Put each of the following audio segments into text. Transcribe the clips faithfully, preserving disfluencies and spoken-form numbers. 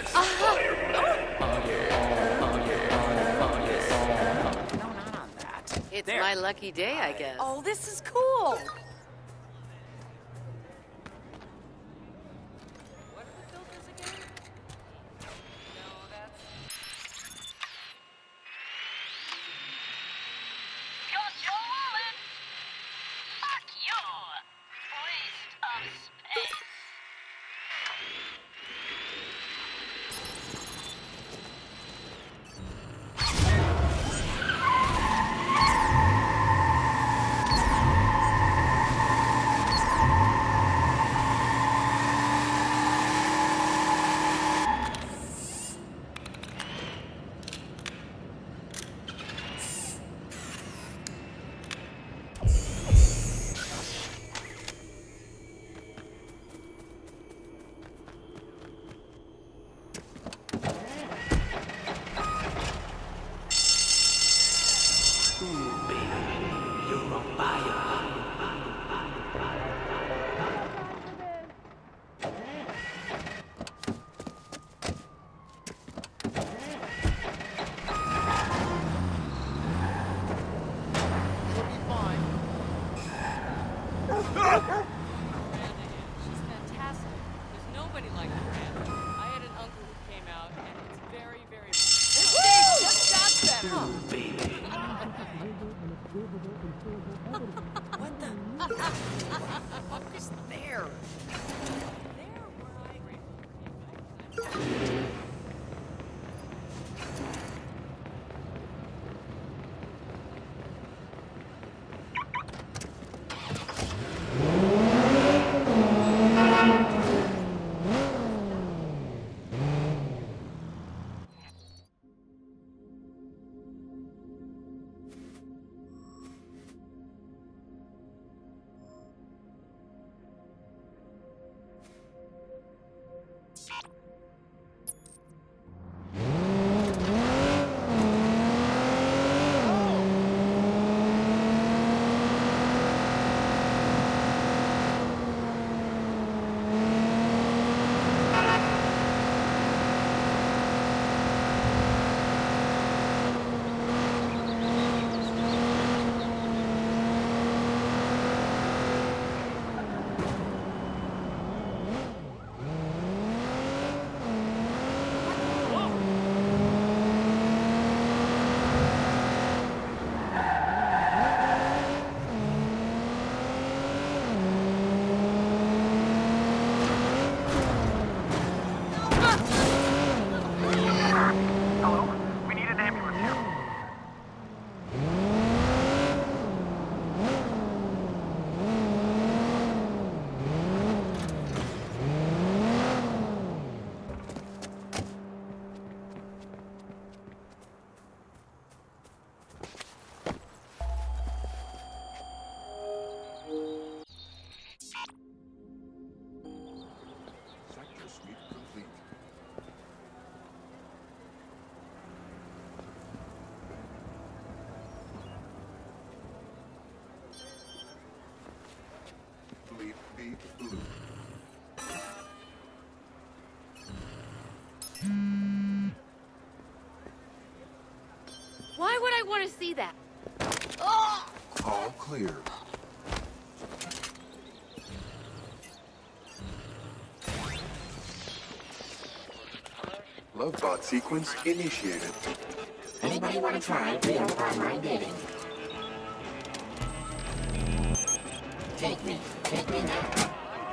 No, not on that. It's There. my lucky day, I guess. Oh, this is cool. What are the filters again? No, that's... Got your wallet? Fuck your waste of space. She's fantastic. There's nobody like Miranda. I had an uncle who came out, and it's very, very... This stage just got better. What the? What is there? There where I... Why would I want to see that? All clear. Lovebot sequence initiated. Anybody want to try real online dating? Take me. Take me now.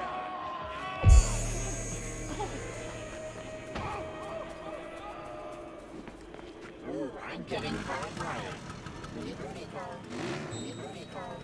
Ooh, I'm getting hard higher. Booty booty call. Booty booty call.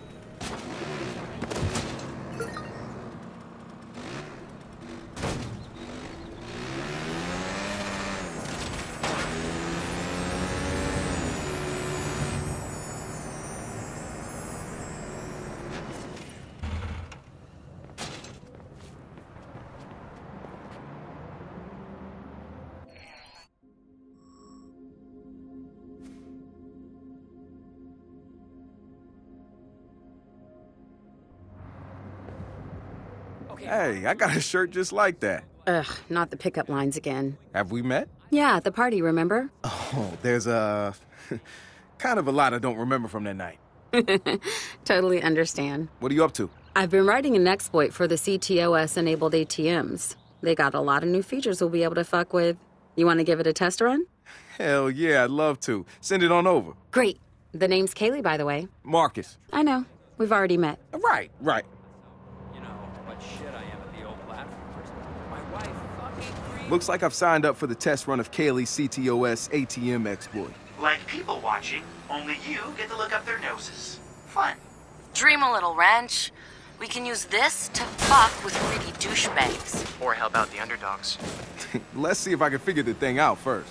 Hey, I got a shirt just like that. Ugh, not the pickup lines again. Have we met? Yeah, at the party, remember? Oh, there's a... kind of a lot I don't remember from that night. Totally understand. What are you up to? I've been writing an exploit for the C T O S-enabled A T Ms. They got a lot of new features we'll be able to fuck with. You want to give it a test run? Hell yeah, I'd love to. Send it on over. Great. The name's Kaylee, by the way. Marcus. I know. We've already met. Right, right. You know, what shit I am at the old platformers. My wife fucking creep. Looks like I've signed up for the test run of Kaylee's C T O S A T M exploit. Like people watching, only you get to look up their noses. Fun. Dream a little, Wrench. We can use this to fuck with greedy douchebags. Or help out the underdogs. Let's see if I can figure the thing out first.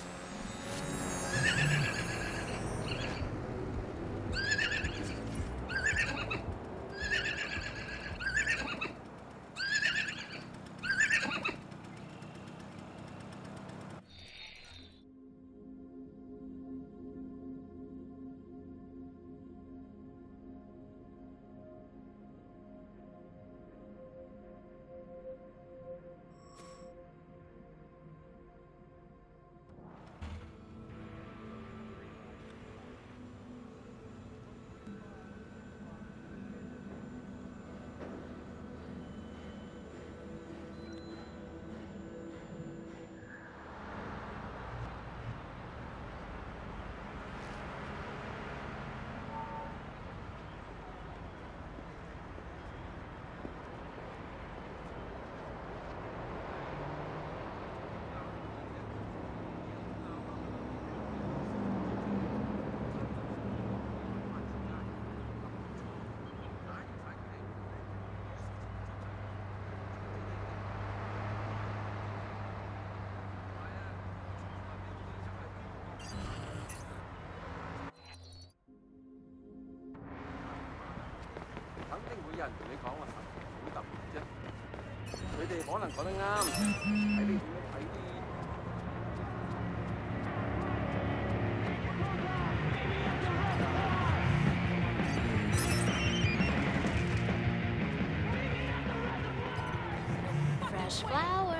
Fresh flowers.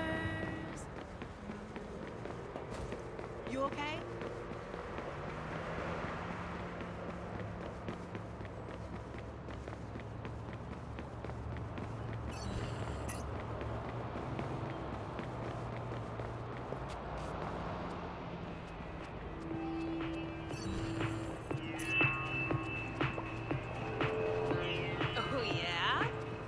You okay? Oh, yeah?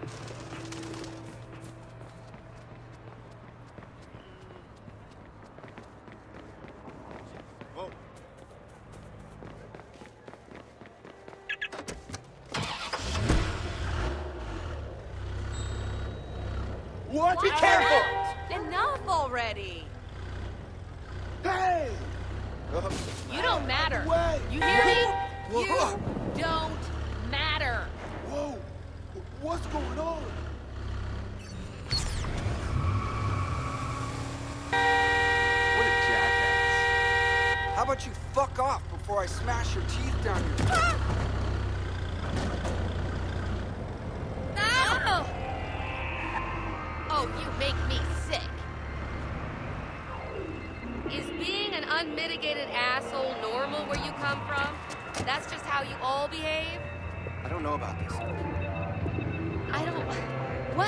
What? Be careful! Enough already! Hey! You don't matter. Way. You hear me? Whoa. You don't matter. Whoa! What's going on? What a jackass. How about you fuck off before I smash your teeth down your throat? No! Oh, you make me sick. Is being an unmitigated asshole normal where you come from? That's just how you all behave? I don't know about this. I don't... What?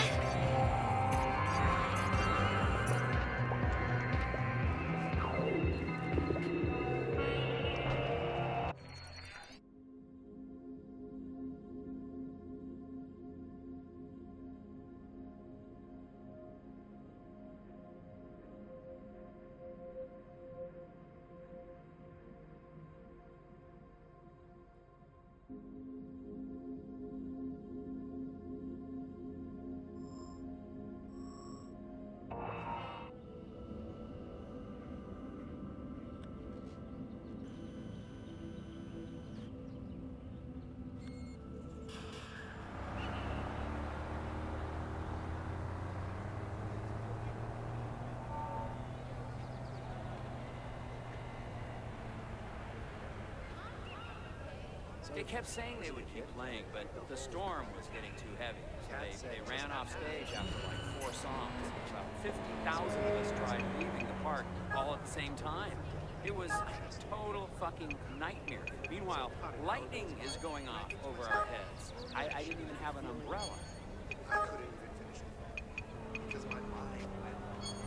They kept saying they would keep playing, but the storm was getting too heavy. So they, they ran off stage after like four songs. About fifty thousand of us tried leaving the park all at the same time. It was a total fucking nightmare. Meanwhile, lightning is going off over our heads. I, I didn't even have an umbrella. I couldn't even finish it because my mind went.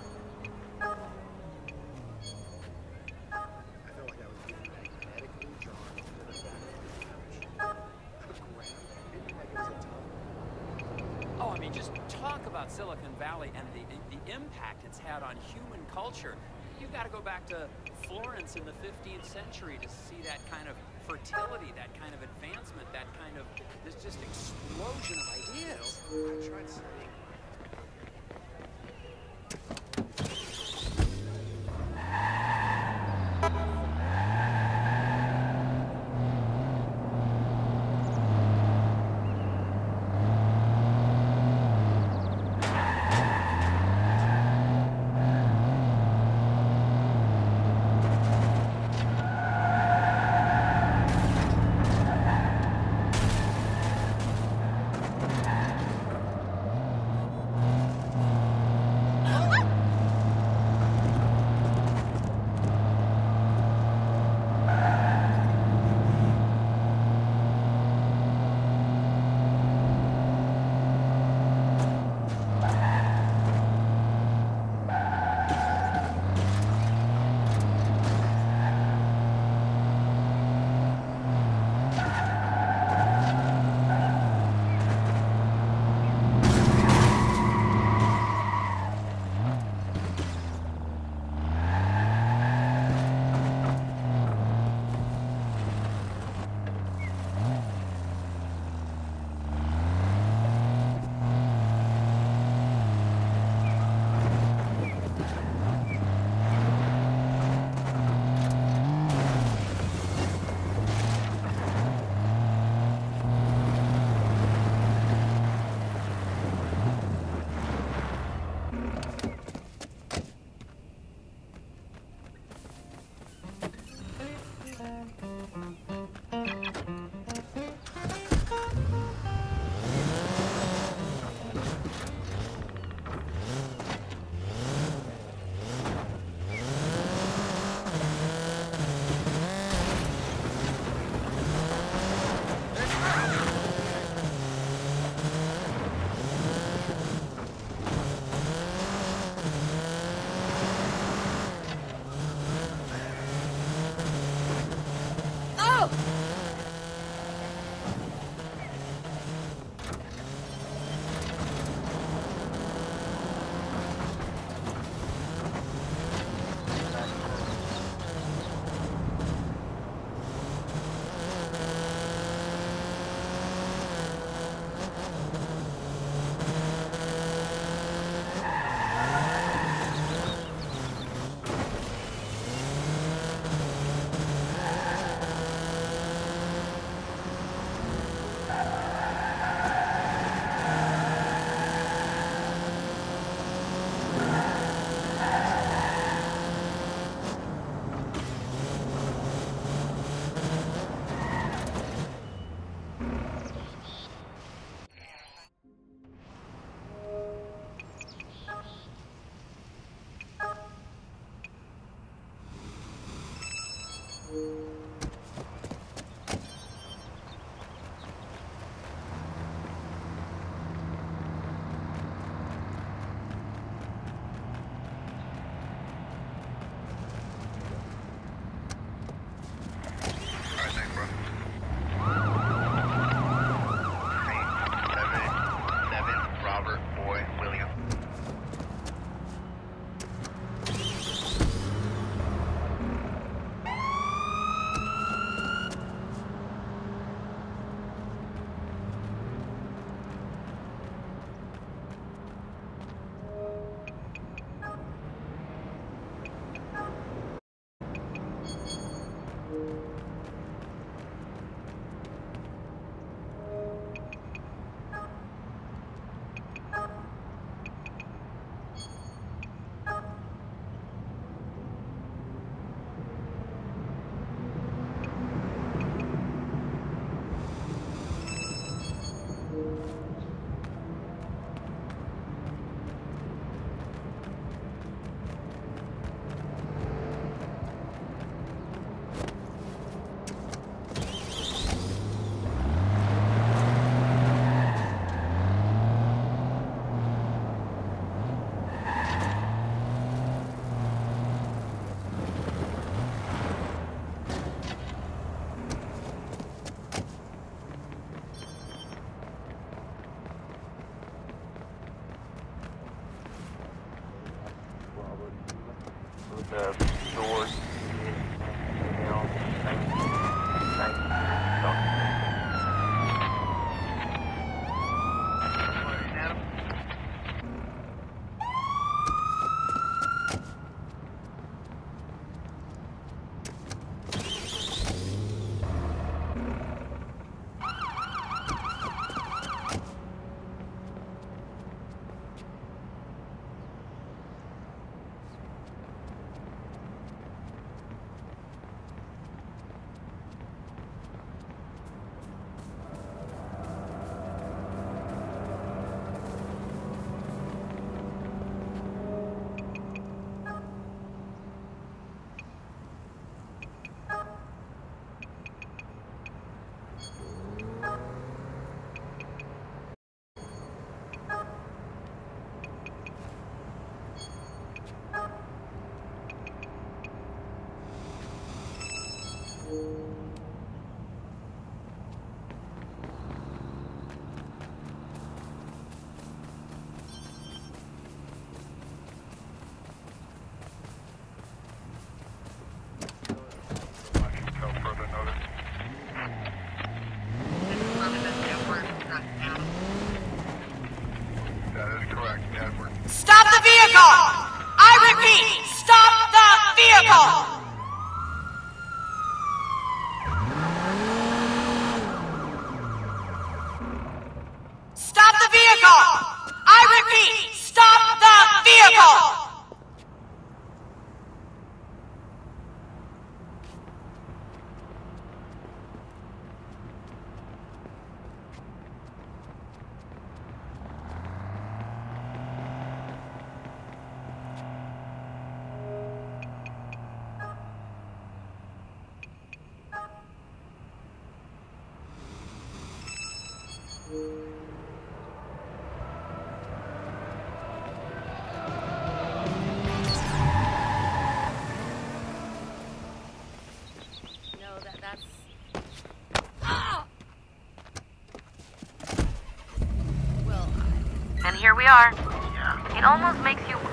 I felt like I was being magnetically drawn to the back of the couch. Ground, maybe like it was a tunnel. Oh, I mean, just talk about Silicon Valley and the, the impact it's had on human culture. You've got to go back to Florence in the fifteenth century to see that kind of fertility, that kind of advancement, that kind of, this just explosion of ideas. I tried studying. we are. Yeah. It almost makes you